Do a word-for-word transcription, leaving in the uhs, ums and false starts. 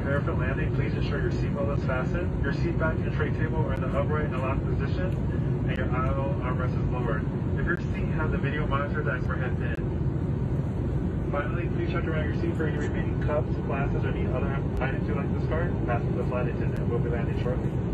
prepare for landing, please ensure your seatbelt is fastened, your seat back and tray table are in the upright and locked position, and your aisle armrest is lowered. If your seat has a video monitor, that's for head in. Finally, please check around your seat for any remaining cups, glasses, or any other items you'd like to discard. Pass to the flight attendant. We'll be landing shortly.